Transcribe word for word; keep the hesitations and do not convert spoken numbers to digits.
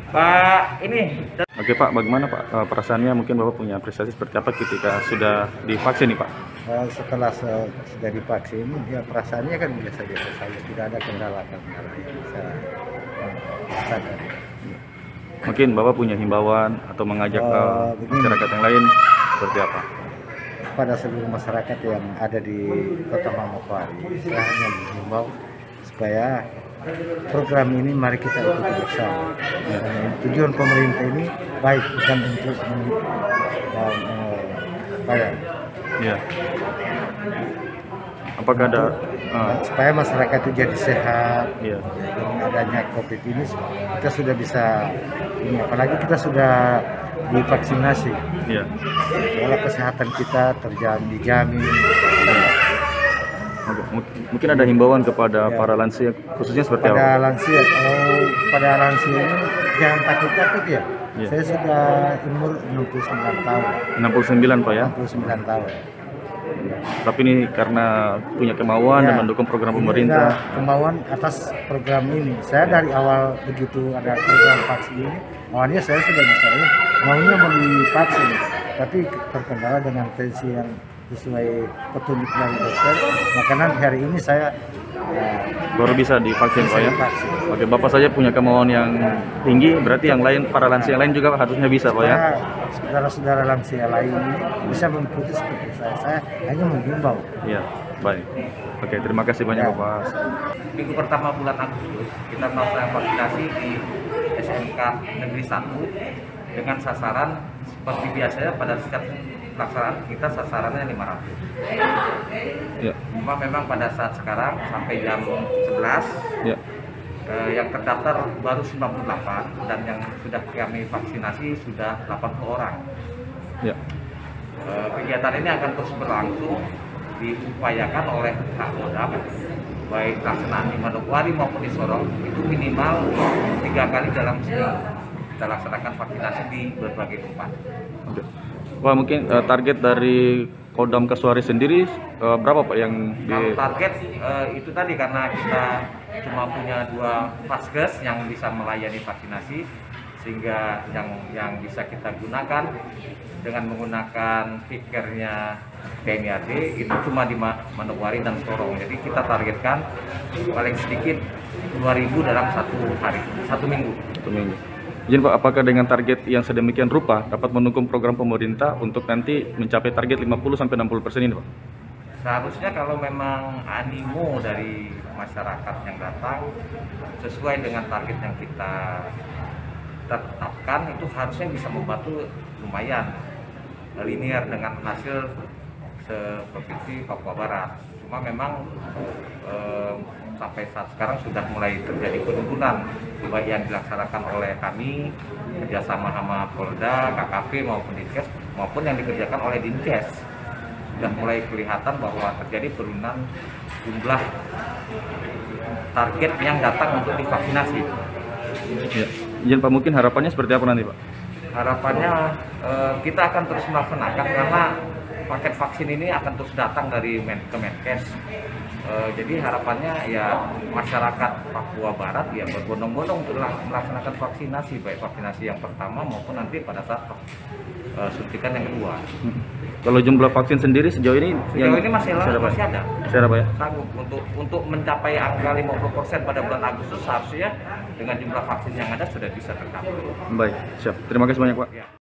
Pak, ini Oke Pak, bagaimana Pak eh, perasaannya? Mungkin Bapak punya apresiasi seperti apa ketika sudah divaksin nih Pak? Eh, setelah se- sudah divaksin, ya perasaannya kan biasa-biasa saja, tidak ada kendala-kendala yang bisa eh, sadar. Mungkin Bapak punya himbauan atau mengajak Eh, eh, begini. masyarakat yang lain seperti apa? Pada seluruh masyarakat yang ada di Kota Manokwari, saya hanya menghimbau supaya program ini mari kita ikuti bersama. Ya, tujuan pemerintah ini baik, bukan untuk men- um, eh, apa ya, Iya. Apakah ada? eh, supaya masyarakat itu jadi sehat. Iya. Dengan adanya COVID ini kita sudah bisa ini, apalagi kita sudah divaksinasi, Iya. segala kesehatan kita terjamin dijamin. Oke, mung- Mungkin ada himbauan kepada Ya. para lansia khususnya seperti apa? Pada lansia, kalau pada lansia ini jangan takut-takut ya. Iya. Saya sudah umur enam puluh sembilan tahun. enam puluh sembilan Pak ya. enam puluh sembilan tahun. Tapi ini karena punya kemauan Ya, dan mendukung program ini pemerintah. ada kemauan atas program ini. Saya dari awal begitu ada program vaksin ini, awalnya saya sudah bisa ini, maunya membeli vaksin, tapi terkendala dengan tensi yang sesuai petunjuk dari dokter. Makanan hari ini saya ya, Baru bisa divaksin Pak ya. vaksin. Oke, Bapak saja punya kemauan yang tinggi, berarti yang lain, para lansia yang lain juga harusnya bisa Pak ya. Supaya saudara-saudara lansia lain ini bisa mengikuti seperti saya. Saya hanya menghimbau. Iya, baik. Oke, terima kasih banyak Ya. Bapak. minggu pertama bulan Agustus kita melakukan vaksinasi di S M K Negeri satu dengan sasaran seperti biasanya pada setiap pelaksanaan kita sasarannya lima ratus. Ya, Cuma memang pada saat sekarang sampai jam sebelas ya, eh, yang terdaftar baru sembilan puluh delapan dan yang sudah kami vaksinasi sudah delapan puluh orang. ya. Eh, kegiatan ini akan terus berlangsung, diupayakan oleh Kapolda baik pelaksanaan di Manokwari maupun di Sorong itu minimal tiga kali dalam seminggu kita laksanakan vaksinasi di berbagai tempat. Oke. Wah, mungkin eh, target dari Kodam Kasuari sendiri eh, berapa Pak yang di? Kalau target eh, itu tadi karena kita cuma punya dua vaskes yang bisa melayani vaksinasi, sehingga yang yang bisa kita gunakan dengan menggunakan pikernya P M I A D itu cuma di Ma- Manokwari dan Sorong. Jadi kita targetkan paling sedikit dua ribu dalam satu hari, satu minggu. Satu minggu. Izin Pak, apakah dengan target yang sedemikian rupa dapat mendukung program pemerintah untuk nanti mencapai target lima puluh sampai enam puluh persen ini Pak? Seharusnya kalau memang animo dari masyarakat yang datang sesuai dengan target yang kita tetapkan, itu harusnya bisa membantu lumayan linear dengan hasil seprovinsi Papua Barat. Cuma memang eh, sampai saat sekarang sudah mulai terjadi penurunan baik yang dilaksanakan oleh kami kerjasama sama Polda, K K P maupun Dinkes maupun yang dikerjakan oleh Dinkes. Sudah mulai kelihatan bahwa terjadi penurunan jumlah target yang datang untuk divaksinasi. Ya. Izin Pak, mungkin harapannya seperti apa nanti Pak? Harapannya eh, kita akan terus melaksanakan karena paket vaksin ini akan terus datang dari Men Kemenkes. Eh, jadi harapannya ya masyarakat Papua Barat ya berbondong-bondong untuk melaksanakan vaksinasi, baik vaksinasi yang pertama maupun nanti pada saat eh, suntikan yang kedua. Hmm. Kalau jumlah vaksin sendiri sejauh ini Sejauh ini masih, ada, Pak? masih ada. Masih ada Pak ya? Sanggup untuk untuk mencapai angka lima puluh persen pada bulan Agustus, seharusnya dengan jumlah vaksin yang ada sudah bisa tercapai. Baik, siap. Terima kasih banyak Pak. Ya.